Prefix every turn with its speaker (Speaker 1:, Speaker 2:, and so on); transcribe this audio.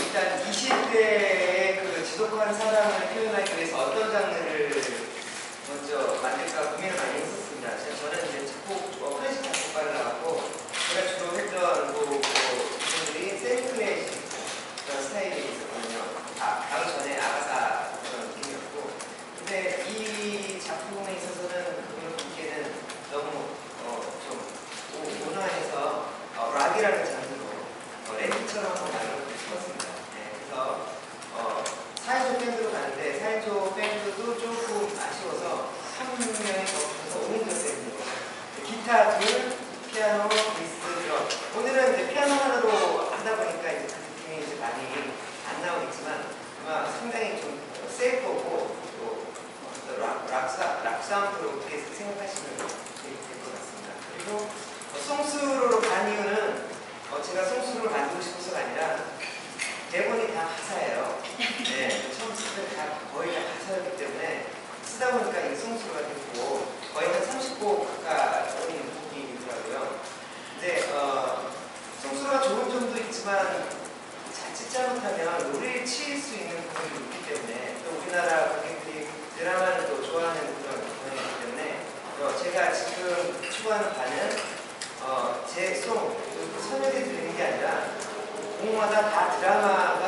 Speaker 1: 일단 20대의 그 지독한 사랑을 표현하기 위해서 어떤 장르를 먼저 만들까 고민을 많이 했었습니다. 저는 이제 작곡, 클래식 작곡가를 나왔고, 제가 주로 했던 분들이 세미클래식 그런 스타일이 있었거든요. 바로 전에 아가사 그런 느낌이었고, 근데 이 작품에 있어서는 그걸 보기에는 너무 좀 온화해서 락이라는 장르로 랩처럼 한번 만들고 싶었습니다. 네, 그래서 4인조 밴드로 가는데 4인조 밴드도 조금 아쉬워서 3명이 더 5인조 밴드로 기타 둘, 피아노, 베이스, 드럼. 오늘은 이제 피아노 하나로 하다 보니까 이제 그 느낌이 이제 많이 안 나오겠지만 아마 상당히 좀 셀 거고 또 락 사운드로 그렇게 생각하시면 될 것 같습니다. 그리고 송수로로 간 이유는 제가 송수로를 만들고 싶어서가 아니라 대본이 다 가사예요. 네, 처음부터 거의 다 가사였기 때문에 쓰다 보니까 이 송수로가 됐고 거의 한 30곡 가까이 곡이 있더라고요. 근데 송수로가 좋은 점도 있지만 자칫 잘못하면 노래에 치일 수 있는 부분이 있기 때문에 또 우리나라 관객들이 드라마를 또 좋아하는 그런 경향이기 때문에 제가 지금 추구하는 바는 제 송, 선율이 들리는 게 아니라 곡마다 다 드라마